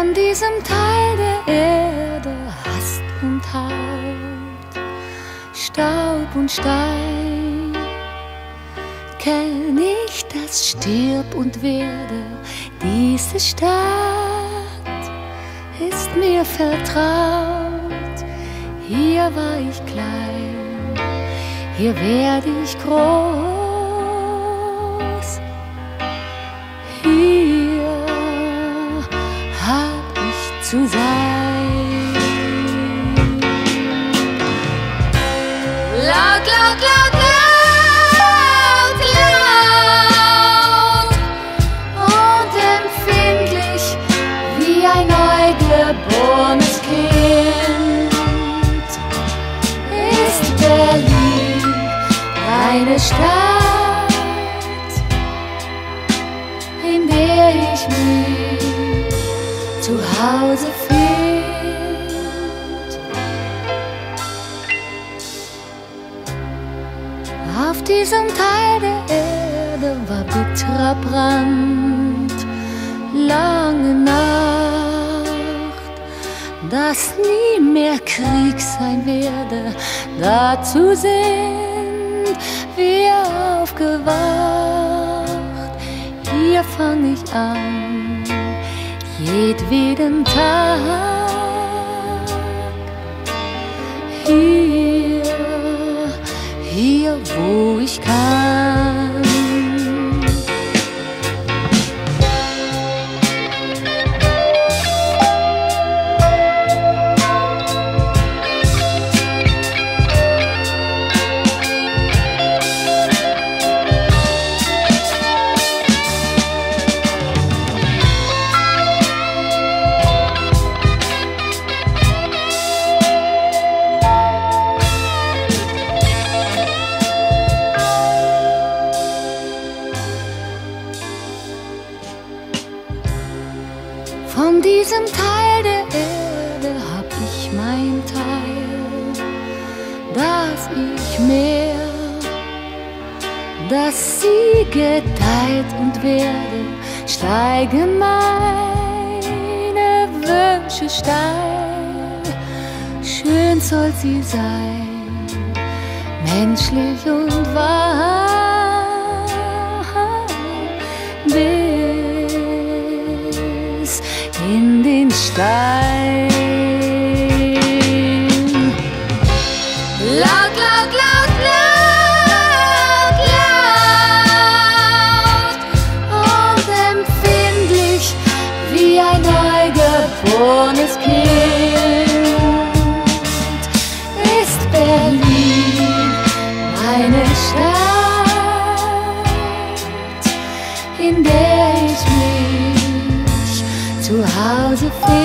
von diesem Teil der Erde, Hast und Haut, Staub und Stein, kenn ich das Stirb und Werde. Diese Stadt ist mir vertraut. Hier war ich klein, hier werde ich groß. Hier hab ich zu sein. Laut, laut, laut, laut, laut und empfindlich wie ein neugeborenes Kind ist Berlin, eine Stadt, in der ich mich zu Hause find. Auf diesem Teil der Erde war bitterer Brand, lange Nacht, dass nie mehr Krieg sein werde. Dazu sind wir aufgewacht. Hier fang ich an, jedweden Tag. Hier, wo ich kann. Von diesem Teil der Erde hab ich mein Teil, dass ich mehr, dass sie gedeiht und werde, steigen meine Wünsche steil. Schön soll sie sein, menschlich und wahr, in den Stein. Laut, laut, laut, laut, laut und empfindlich wie ein neugeborenes Kind ist Berlin, meine Stadt, in der ich mich zu Hause find.